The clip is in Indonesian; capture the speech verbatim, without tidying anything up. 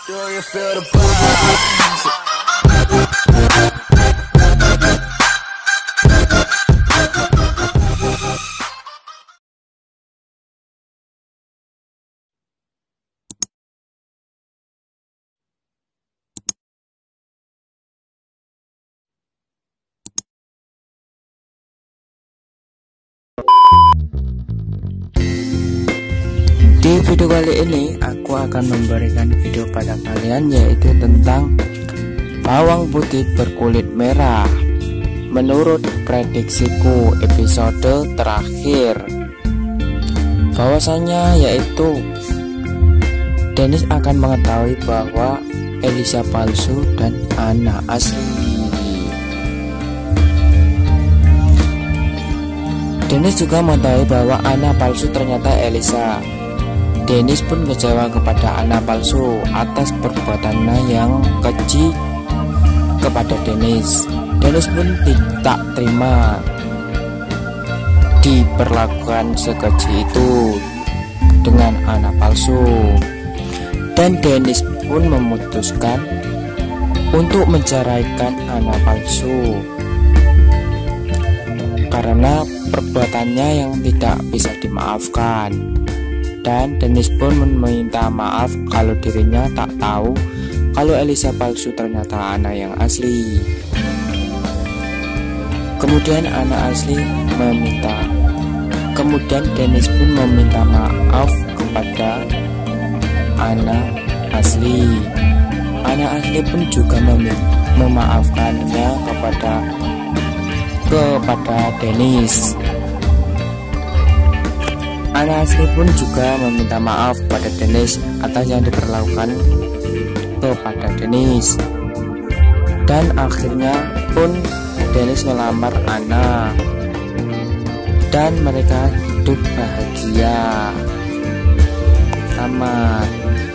Do you feel the vibes? Di video kali ini aku akan memberikan video pada kalian, yaitu tentang bawang putih berkulit merah. Menurut prediksiku episode terakhir, bahwasanya yaitu Dennis akan mengetahui bahwa Elisa palsu dan Anna asli. Dennis juga mengetahui bahwa Anna palsu ternyata Elisa. Dennis pun kecewa kepada Anna palsu atas perbuatannya yang keji kepada Dennis. Dennis pun tidak terima diperlakukan sekeji itu dengan Anna palsu, dan Dennis pun memutuskan untuk menceraikan Anna palsu karena perbuatannya yang tidak bisa dimaafkan. Dan Dennis pun meminta maaf kalau dirinya tak tahu kalau Elisa palsu ternyata Anna yang asli. Kemudian Anna asli meminta Kemudian Dennis pun meminta maaf kepada Anna asli. Anna asli pun juga mem memaafkannya kepada kepada Dennis. Anna asli pun juga meminta maaf pada Dennis atas yang diperlakukan kepada Dennis. Dan akhirnya pun Dennis melamar Anna, dan mereka hidup bahagia. Tamat.